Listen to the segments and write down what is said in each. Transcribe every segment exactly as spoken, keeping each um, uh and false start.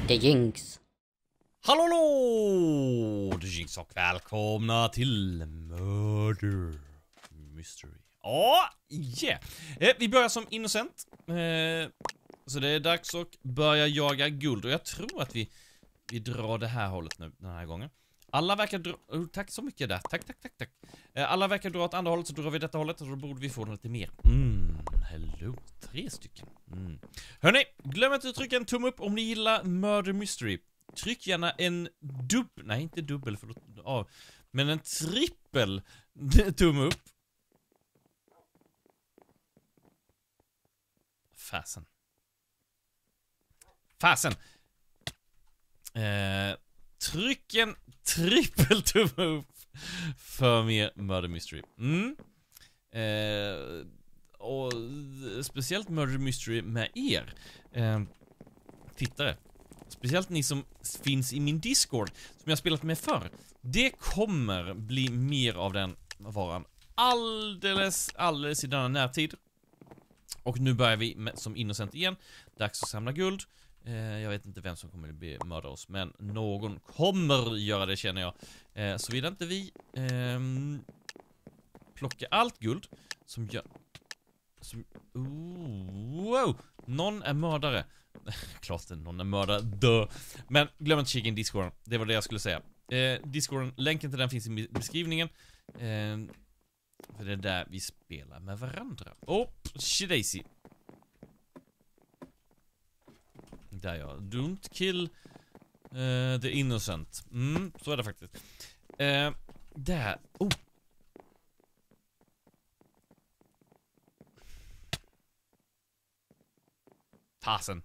The Jinx. Hallå, hallå! The Jinx och välkomna till Murder Mystery. Ja, yeah. eh, Vi börjar som innocent. eh, Så det är dags att börja jaga guld. Och jag tror att vi, vi drar det här hållet nu den här gången. Alla verkar dra... Oh, tack så mycket där. Tack, tack, tack, tack. eh, Alla verkar dra åt andra hållet, så drar vi detta hållet. Och då borde vi få lite mer. Mm, hello. Tre stycken. mm. Hörrni, glöm inte att trycka en tumme upp om ni gillar Murder Mystery. Tryck gärna en dubbel... Nej, inte dubbel, förlåt. Ja, men en trippel tumme upp. Fasen. Fasen. Eh, tryck en trippel tumme upp för mer Murder Mystery. Mm. Eh, och speciellt Murder Mystery med er eh, tittare. Speciellt ni som finns i min Discord som jag spelat med förr. Det kommer bli mer av den varan alldeles, alldeles i denna närtid. Och nu börjar vi med, som innocent igen. Dags att samla guld. eh, Jag vet inte vem som kommer att bli mörda oss, men någon kommer göra det, känner jag. eh, Så vill inte vi eh, plocka allt guld som gör som, oh, wow, någon är mördare. Klart det, någon är mördare, dö. Men glöm inte kika in Discorden. Det var det jag skulle säga. eh, Discorden, länken till den finns i beskrivningen. eh, För det är där vi spelar med varandra. Oh, shidaisy. Där ja, don't kill uh, the innocent. Mm, så är det faktiskt. uh, Där, oh. Fasen.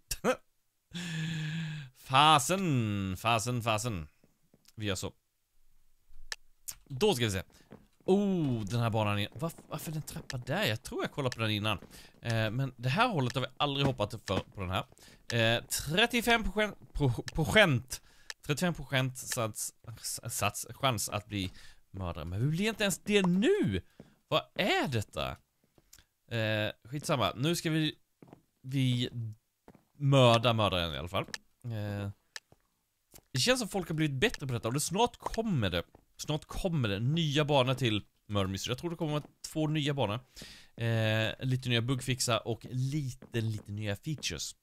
Fasen, fasen, fasen. Vi gör så. Då ska vi se. Oh, den här banan är... Varför, varför den trappa där? Jag tror jag kollade på den innan. Eh, men det här hållet har vi aldrig hoppat för på den här. Eh, trettiofem procent... procent trettiofem procent sats, sats, chans att bli mördare. Men hur blir inte ens det nu? Vad är detta? Eh, skitsamma. Nu ska vi... Vi... Mörda mördaren i alla fall. Eh, det känns som folk har blivit bättre på detta. Och det snart kommer det... Snart kommer det nya banor till Murder Mystery. Jag tror det kommer två nya banor. Eh, lite nya bugfixar och lite, lite nya features.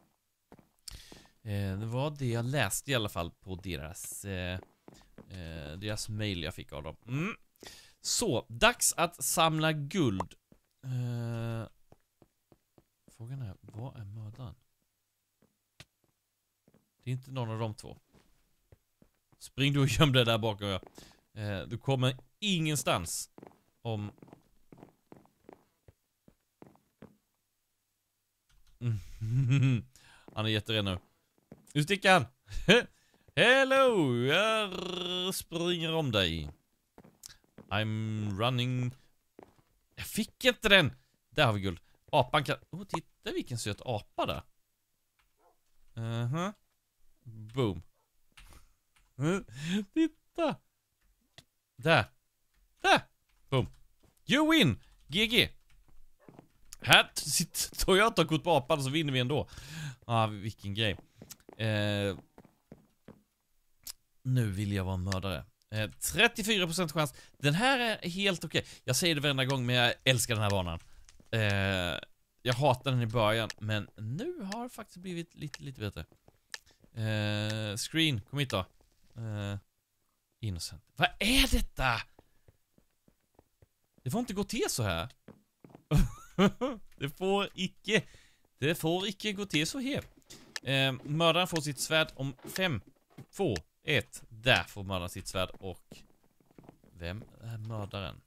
Eh, det var det jag läste i alla fall på deras, eh, eh, deras mail jag fick av dem. Mm. Så, dags att samla guld. Eh, frågan är, vad är mördaren? Det är inte någon av de två. Spring du och göm dig där bakom jag. Eh, du kommer ingenstans om... Mm. Han är jätterädd nu. Nu sticker han. Hello, jag springer om dig. I'm running. Jag fick inte den. Där har vi guld. Apan kan... Åh, oh, titta vilken söt apa där. Uh-huh. Boom. Titta. Där. Där. Boom. You win. G G. Här sitter jag och tar kort på apan, så vinner vi ändå. Ah, vilken grej. eh, Nu vill jag vara mördare. eh, trettiofyra procent chans. Den här är helt okej. Jag säger det varenda gång, men jag älskar den här banan. eh, Jag hatar den i början, men nu har det faktiskt blivit lite, lite bättre. eh, Screen, kom hit då. Uh, innocent. Vad är detta? Det får inte gå till så här. Det får icke Det får icke gå till så här. uh, Mördaren får sitt svärd om fem, två, ett. Där får mördaren sitt svärd. Och vem är mördaren?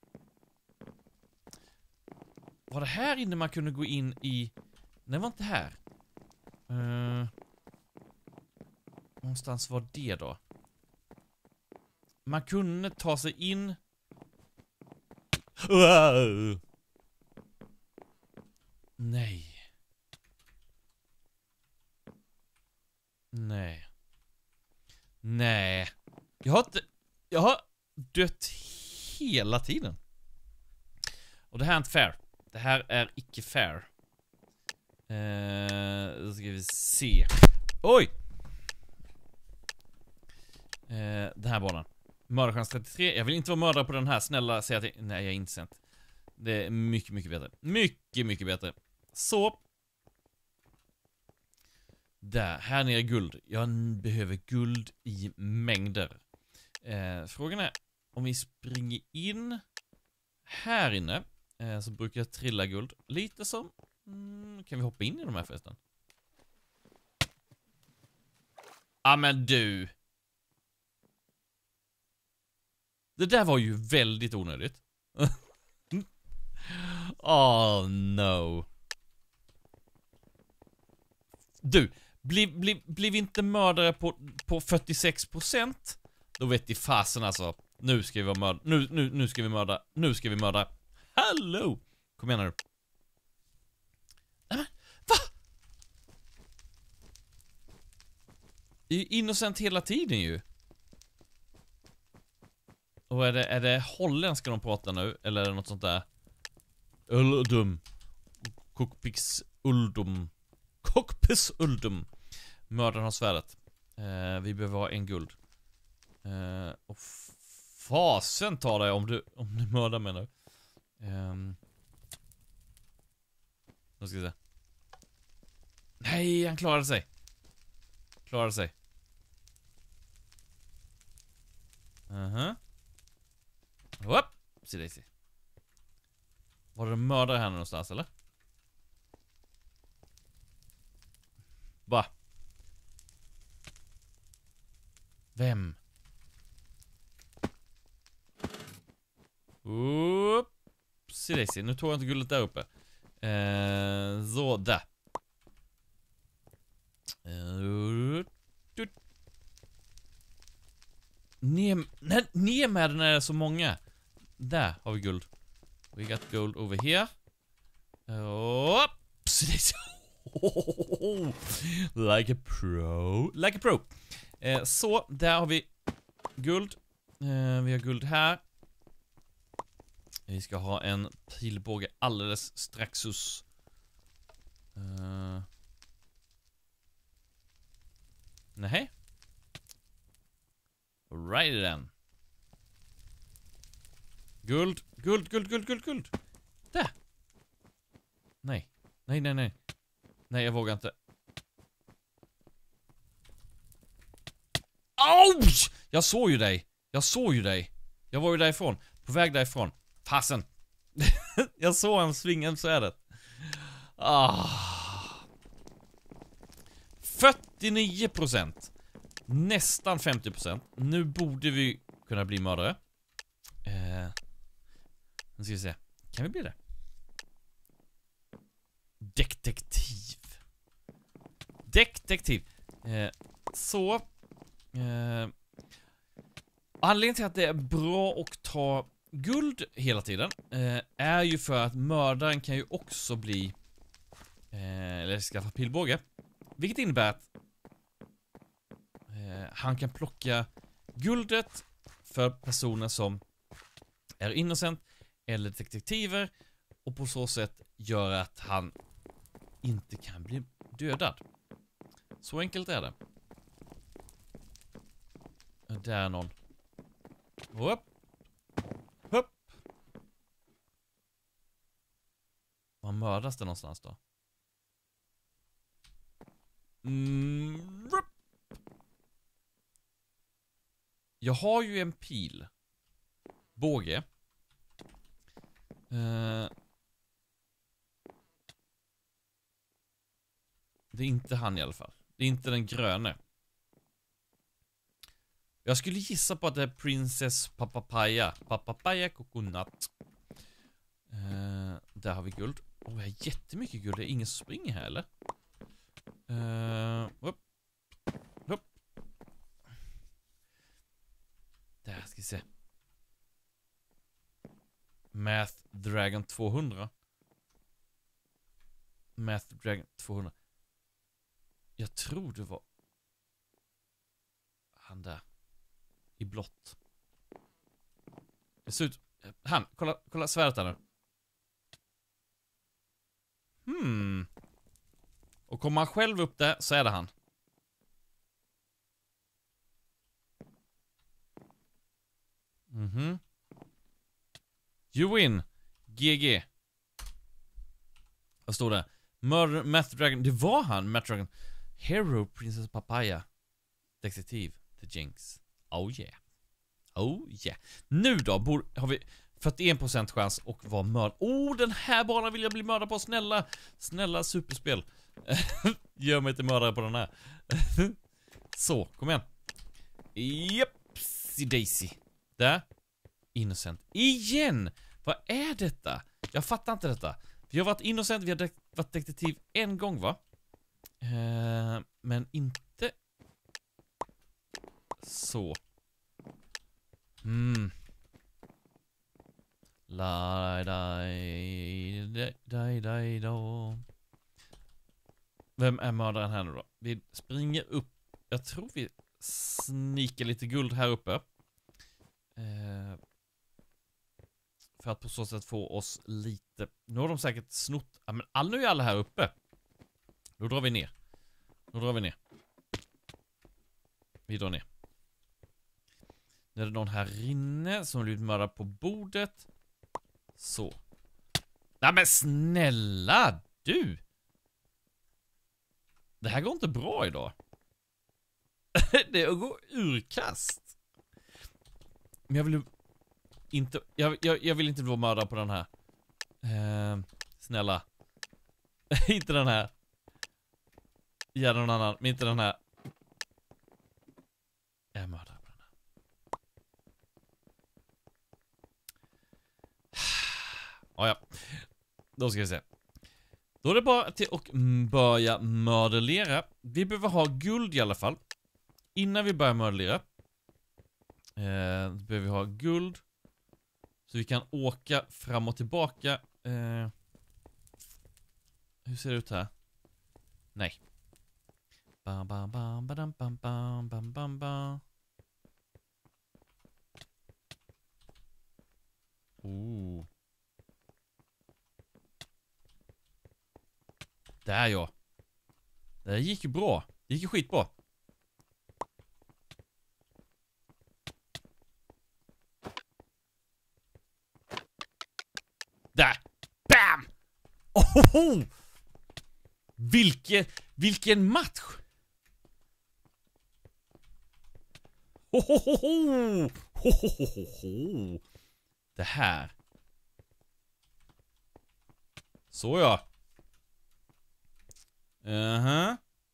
Var det här inne man kunde gå in i? Nej, var inte här. uh, Någonstans var det då. Man kunde ta sig in. Wow. Nej. Nej. Nej. Jag har inte... Jag har dött hela tiden. Och det här är inte fair. Det här är icke fair. Eh, då ska vi se. Oj! den här banan. Mördarchans trettiotre. Jag vill inte vara mördare på den här. Snälla, säg att jag... Nej, jag är inte sent. Det är mycket, mycket bättre. Mycket, mycket bättre. Så. Där, här nere är guld. Jag behöver guld i mängder. Eh, frågan är om vi springer in här inne eh, så brukar jag trilla guld. Lite som... Mm, kan vi hoppa in i de här förresten? Ja, ah, men du. Det där var ju väldigt onödigt. Oh no. Du, bliv, bliv, bliv inte mördare på, på fyrtiosex procent. Då vet de fasen alltså. Nu ska vi vara mörda. Nu, nu, nu ska vi mörda. Nu ska vi mörda. Hallå! Kom igen nu. Nej men, va? Det är ju innocent hela tiden ju. Och är det, är det holländska de pratar nu? Eller är det något sånt där? Uldum. Kokpix uldum. Kokpis uldum. Mördaren har svärdet. Eh, vi behöver ha en guld. Eh, och fasen tar det om du, om du mördar mig nu. Eh, nu ska vi se. Nej, han klarade sig. Klarade sig. Mhm. Hopp, se det, se. Var det mördare här någonstans, eller? Va? Vem? Upp, se det, se. Nu tog jag inte guldet där uppe. Eh, så, där. Uh, ner, nej, ner med den när det är så många. Där har vi guld. We got gold over here. Oops. Like a pro. Like a pro. Eh, så, där har vi guld. Eh, vi har guld här. Vi ska ha en pilbåge alldeles straxus. Eh. Nej. Right then. Guld, guld, guld, guld, guld, guld. Där. Nej. Nej, nej, nej. Nej, jag vågar inte. Ouch! Jag såg ju dig. Jag såg ju dig. Jag var ju därifrån. På väg därifrån. Fasen. Jag såg en svinga så är det. Ah. fyrtionio procent. Nästan femtio procent. Nu borde vi kunna bli mördare. Eh. Nu ska vi se. Kan vi bli det? Detektiv. Detektiv. Eh, så. Eh, anledningen till att det är bra att ta guld hela tiden eh, är ju för att mördaren kan ju också bli eh, eller skaffa pilbåge. Vilket innebär att eh, han kan plocka guldet för personer som är innocent eller detektiver och på så sätt gör att han inte kan bli dödad. Så enkelt är det. Där är någon. Hopp. Hopp. Var mördas det någonstans då? Mm. Jag har ju en pil. Båge. Uh, det är inte han i alla fall. Det är inte den gröne. Jag skulle gissa på att det är Princess Papapaya. Papapaya coconut. Uh, där har vi guld. Åh, oh, jag har jättemycket guld. Det är ingen som springer här, eller? Uh, upp. Upp. Där ska vi se. Math Dragon tvåhundra. Math Dragon tvåhundra. Jag tror det var han där i blått. Det ser ut han, kolla kolla svärdet där nu. Hmm. Och kommer han själv upp där så är det han. Mhm. You win. G G. Vad står det? Murder, Math Dragon. Det var han, Math Dragon. Hero, Princess Papaya. Detektiv, The Jinx. Oh yeah. Oh yeah. Nu då bor, har vi fyrtioen procent chans att vara mörd. Oh, den här banan vill jag bli mördad på. Snälla, snälla superspel. Gör mig inte mördare på den här. Så, kom igen. Jepsi Daisy. Där. Innocent. Igen! Vad är detta? Jag fattar inte detta. Vi har varit innocent, vi har de- varit detektiv en gång, va? Eh, men inte... Så. Mm. La dai dai dai dai då. Vem är mördaren här nu då? Vi springer upp. Jag tror vi snikar lite guld här uppe. Eh, för att på så sätt få oss lite... Nu har de säkert snott... Ja, men all, nu är alla här uppe. Då drar vi ner. Då drar vi ner. Vi drar ner. Nu är det någon här inne som blir mördad på bordet. Så. Nej men snälla du! Det här går inte bra idag. Det går urkast. Men jag vill inte... Jag, jag, jag vill inte bli mördad på den här. Eh, snälla. Inte den här. Gärna någon annan, men inte den här. Jag är mördad på den här. Oh, ja. Då ska vi se. Då är det bara till att börja mördellera. Vi behöver ha guld i alla fall. Innan vi börjar mördellera. Eh, behöver vi ha guld. Så vi kan åka fram och tillbaka. Eh, hur ser det ut här? Nej. Bam, bam, bam, bam, bam, bam, bam, bam, bam. Oh. Där ja. Det gick ju bra. Det gick ju skitbra. Där. Bam! Oh! Vilken, vilken match! Hohoho! Hohoho! Det här. Så ja. Uh-huh.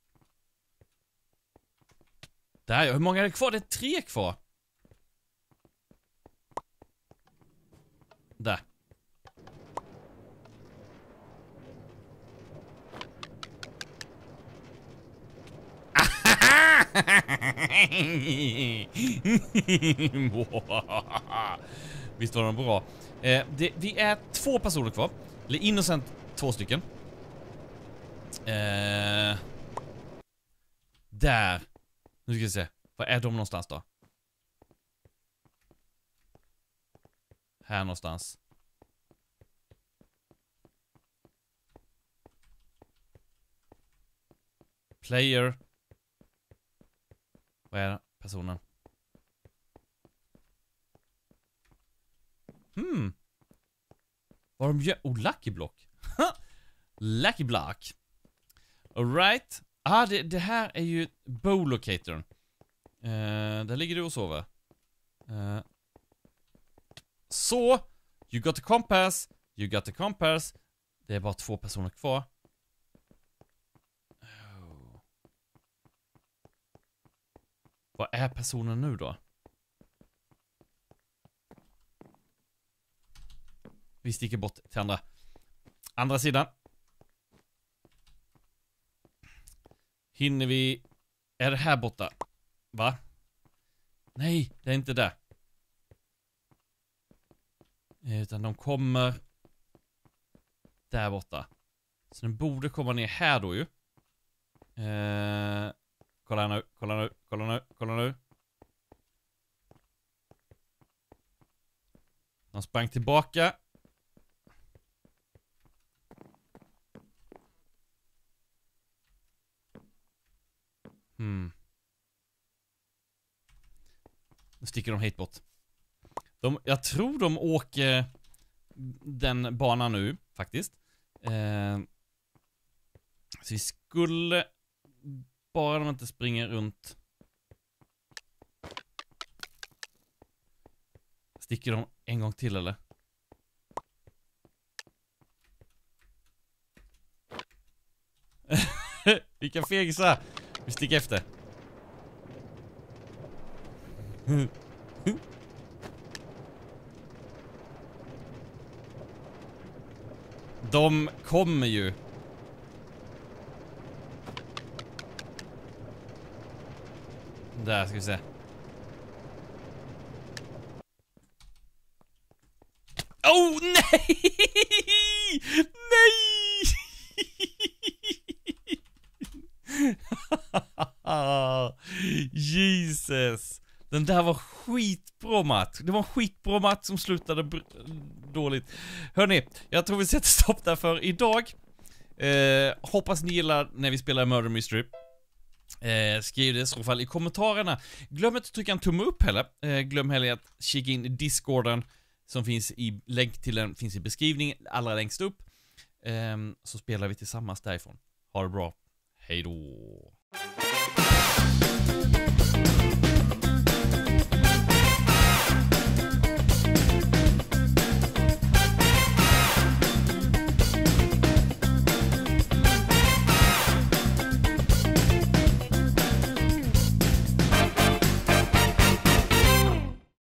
Där, hur många är det kvar? Det är tre kvar. Där. Visst var de bra. eh, det, Vi är två personer kvar. Eller innocent två stycken. eh, Där. Nu ska vi se. Var är de någonstans då? Här någonstans. Player. Vad är personen? Hmm. Vad de gör? Oh, Lucky Block. Lucky Block. Alright. Ah, det, det här är ju Bow-locatorn. Uh, där ligger du och sover. Uh. Så. You got the compass. You got the compass. Det är bara två personer kvar. Oh. Vad är personen nu då? Vi sticker bort till andra Andra sidan. Hinner vi... Är det här borta? Va? Nej, det är inte det. Utan de kommer där borta. Så den borde komma ner här då ju. Eh, kolla nu, kolla nu, kolla nu, kolla nu. De sprang tillbaka. Hmm. Nu sticker de hit bort. De, jag tror de åker den banan nu, faktiskt. Eh, så vi skulle... Bara de inte springer runt... Sticker de en gång till, eller? Vi kan fegsa. Vi sticker efter. De kommer ju. Där ska vi se. Oh, nej! Nej! Jesus. Den där var skitbra match. Det var en skitbra match som slutade dåligt. Hörrni, jag tror vi sätter stopp där för idag. Eh, hoppas ni gillar när vi spelar Murder Mystery. Eh, skriv det i så fall i kommentarerna. Glöm inte att trycka en tumme upp heller. Eh, glöm heller att kika in i Discorden som finns i, länk till den finns i beskrivningen allra längst upp. Eh, så spelar vi tillsammans därifrån. Ha det bra. Hej då.